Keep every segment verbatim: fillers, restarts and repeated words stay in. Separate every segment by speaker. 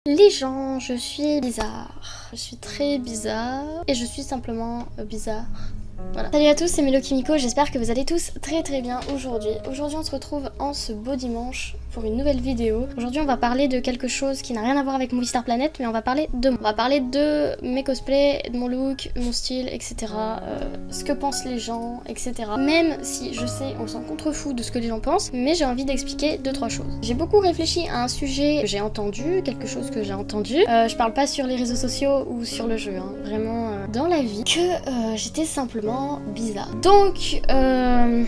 Speaker 1: Les gens, je suis bizarre. Je suis très bizarre. Et je suis simplement bizarre. Voilà. Salut à tous, c'est Melo Kimiko, j'espère que vous allez tous très très bien aujourd'hui. Aujourd'hui on se retrouve en ce beau dimanche pour une nouvelle vidéo. Aujourd'hui on va parler de quelque chose qui n'a rien à voir avec Movistar Planet, mais on va parler de moi. On va parler de mes cosplays, de mon look, mon style, et cetera. Euh, ce que pensent les gens, et cetera. Même si je sais, on s'en contrefou de ce que les gens pensent, mais j'ai envie d'expliquer deux trois choses. J'ai beaucoup réfléchi à un sujet que j'ai entendu, quelque chose que j'ai entendu. Euh, je parle pas sur les réseaux sociaux ou sur le jeu, hein, vraiment euh, dans la vie, que euh, j'étais simplement bizarre. Donc, euh,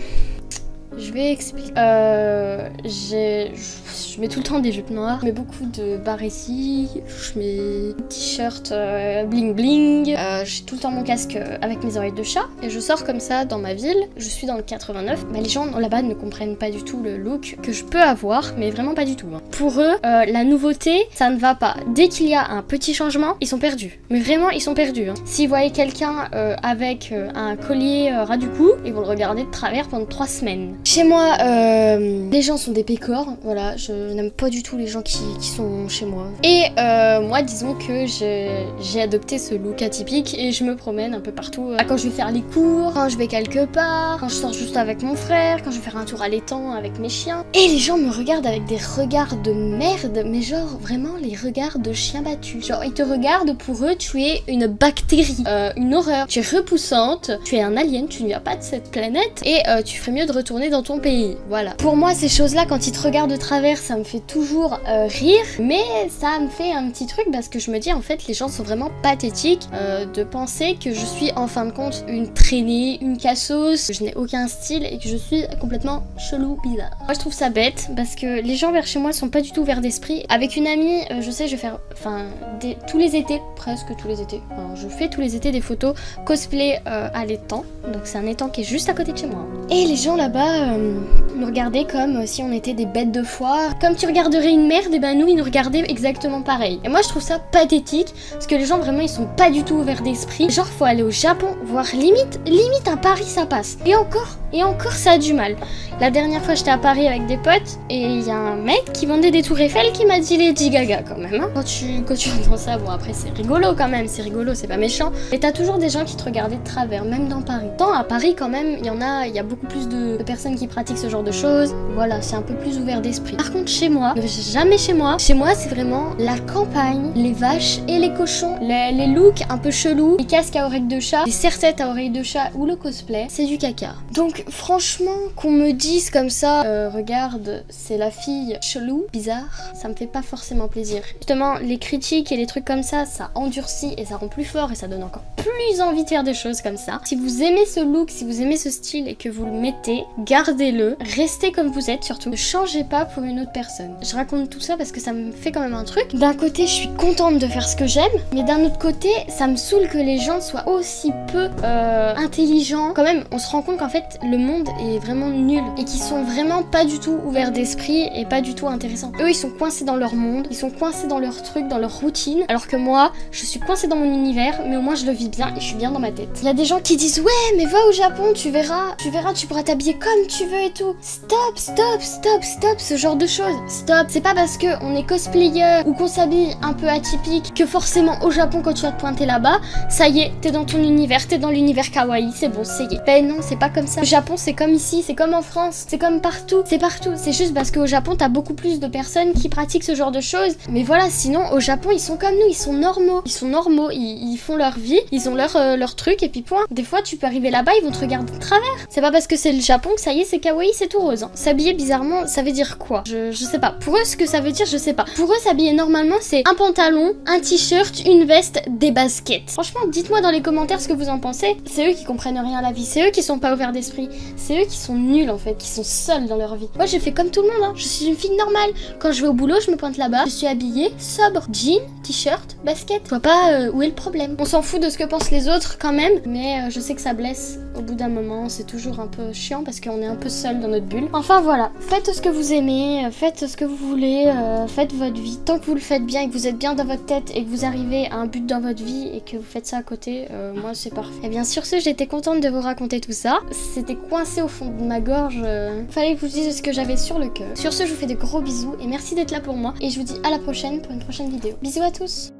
Speaker 1: je vais expliquer. Euh, j'ai, je mets tout le temps des jupes noires, je mets beaucoup de baréties, je mets des t-shirts euh, bling bling, euh, j'ai tout le temps mon casque avec mes oreilles de chat et je sors comme ça dans ma ville. Je suis dans le quatre-vingt-neuf, mais les gens là-bas ne comprennent pas du tout le look que je peux avoir, mais vraiment pas du tout. Hein. Pour eux, euh, la nouveauté, ça ne va pas. Dès qu'il y a un petit changement, ils sont perdus. Mais vraiment, ils sont perdus. Hein. S'ils voyaient quelqu'un euh, avec euh, un collier euh, ras du cou, ils vont le regarder de travers pendant trois semaines. Chez moi, euh, les gens sont des pécores, voilà, je n'aime pas du tout les gens qui, qui sont chez moi. Et euh, moi, disons que j'ai adopté ce look atypique et je me promène un peu partout. Euh, quand je vais faire les cours, quand je vais quelque part, quand je sors juste avec mon frère, quand je vais faire un tour à l'étang avec mes chiens. Et les gens me regardent avec des regards de merde, mais genre vraiment les regards de chiens battus. Genre ils te regardent, pour eux tu es une bactérie, euh, une horreur. Tu es repoussante, tu es un alien, tu ne viens pas de cette planète et euh, tu ferais mieux de retourner dans ton pays. Voilà. Pour moi, ces choses-là, quand ils te regardent de travers, ça me fait toujours euh, rire, mais ça me fait un petit truc parce que je me dis en fait les gens sont vraiment pathétiques euh, de penser que je suis en fin de compte une traînée, une cassos, que je n'ai aucun style et que je suis complètement chelou, bizarre. Moi je trouve ça bête parce que les gens vers chez moi sont pas du tout ouverts d'esprit. Avec une amie, euh, je sais, je vais faire, enfin, des, tous les étés, presque tous les étés, alors, je fais tous les étés des photos cosplay euh, à l'étang, donc c'est un étang qui est juste à côté de chez moi. Et les gens là-bas euh, nous regardaient comme si on était des bêtes de foire. Comme tu regarderais une merde, et ben nous ils nous regardaient exactement pareil. Et moi je trouve ça pathétique parce que les gens vraiment ils sont pas du tout ouverts d'esprit. Genre faut aller au Japon, voire limite, limite à Paris ça passe. Et encore, et encore ça a du mal. La dernière fois j'étais à Paris avec des potes et il y a un mec qui vendait des tours Eiffel qui m'a dit Lady Gaga quand même. Hein. Quand tu, quand tu entends ça, bon après c'est rigolo quand même, c'est rigolo, c'est pas méchant. Mais t'as toujours des gens qui te regardaient de travers, même dans Paris. Tant à Paris quand même, il y en a, il y a beaucoup plus de, de personnes qui pratiquent ce genre de choses. Voilà, c'est un peu plus ouvert d'esprit. Par contre chez moi, ne vais jamais chez moi. Chez moi c'est vraiment la campagne, les vaches et les cochons, les, les looks un peu chelous, les casques à oreilles de chat, les serre-têtes à oreilles de chat ou le cosplay, c'est du caca. Donc franchement qu'on me dise comme ça, euh, regarde c'est la fille chelou, bizarre, ça me fait pas forcément plaisir. Justement les critiques et les trucs comme ça, ça endurcit et ça rend plus fort et ça donne encore plus envie de faire des choses comme ça. Si vous aimez ce look, si vous aimez ce style et que vous le mettez, gardez-le, restez comme vous êtes surtout, ne changez pas pour une autre personne. Je raconte tout ça parce que ça me fait quand même un truc. D'un côté je suis contente de faire ce que j'aime, mais d'un autre côté ça me saoule que les gens soient aussi peu euh, intelligents. Quand même on se rend compte qu'en fait le monde est vraiment nul et qu'ils sont vraiment pas du tout ouverts d'esprit et pas du tout intéressants. Eux ils sont coincés dans leur monde, ils sont coincés dans leur truc, dans leur routine, alors que moi je suis coincée dans mon univers, mais au moins je le vis bien et je suis bien dans ma tête. Il y a des gens qui disent ouais mais va au Japon, tu verras, tu verras, tu pourras t'habiller comme tu veux et tout. Stop, stop, stop, stop, ce genre de choses. Stop, c'est pas parce que on est cosplayer ou qu'on s'habille un peu atypique que forcément au Japon quand tu vas te pointer là-bas, ça y est, t'es dans ton univers, t'es dans l'univers kawaii, c'est bon, c'est y est. Ben non, c'est pas comme ça. Le Japon c'est comme ici, c'est comme en France, c'est comme partout, c'est partout. C'est juste parce qu'au Japon t'as beaucoup plus de personnes qui pratiquent ce genre de choses. Mais voilà, sinon au Japon ils sont comme nous, ils sont normaux. Ils sont normaux, ils, ils font leur vie, ils ont leur, euh, leur truc et puis point. Des fois tu peux arriver là-bas, ils vont te regarder de travers. C'est pas parce que c'est le Japon que ça y est, c'est kawaii, c'est tout rose. Hein. S'habiller bizarrement, ça veut dire quoi? je, je sais pas. Pour eux, ce que ça veut dire, je sais pas. Pour eux, s'habiller normalement, c'est un pantalon, un t-shirt, une veste, des baskets. Franchement, dites-moi dans les commentaires ce que vous en pensez. C'est eux qui comprennent rien à la vie, c'est eux qui sont pas ouverts d'esprit, c'est eux qui sont nuls en fait, qui sont seuls dans leur vie. Moi, j'ai fait comme tout le monde, hein. Je suis une fille normale. Quand je vais au boulot, je me pointe là-bas, je suis habillée, sobre, jean, t-shirt, basket. Je vois pas euh, où est le problème. On s'en fout de ce que pensent les autres quand même, mais euh, je sais que ça blesse au bout d'un moment. C'est toujours un peu chiant parce qu'on est un un peu seul dans notre bulle. Enfin voilà, faites ce que vous aimez, faites ce que vous voulez, euh, faites votre vie. Tant que vous le faites bien et que vous êtes bien dans votre tête et que vous arrivez à un but dans votre vie et que vous faites ça à côté, euh, moi c'est parfait. Et bien sur ce, j'étais contente de vous raconter tout ça. C'était coincé au fond de ma gorge. Euh... Fallait que je vous dise ce que j'avais sur le cœur. Sur ce, je vous fais de gros bisous et merci d'être là pour moi. Et je vous dis à la prochaine pour une prochaine vidéo. Bisous à tous!